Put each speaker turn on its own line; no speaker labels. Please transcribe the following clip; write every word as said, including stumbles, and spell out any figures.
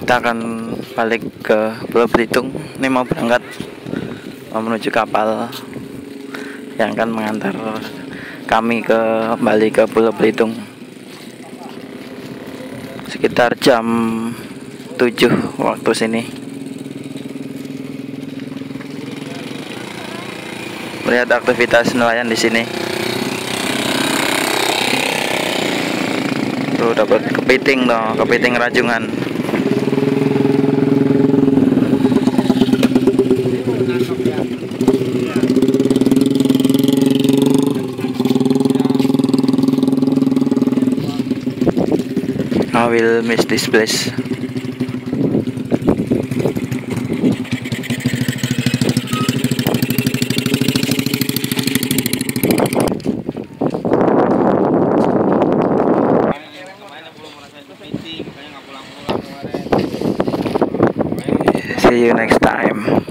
kita akan balik ke Pulau Belitung. Ini mau berangkat, mau menuju kapal yang akan mengantar kami ke kembali ke Pulau Belitung sekitar jam tujuh waktu sini. Melihat aktivitas nelayan di sini. Tuh dapat kepiting loh, kepiting rajungan. I will miss this place. See you next time.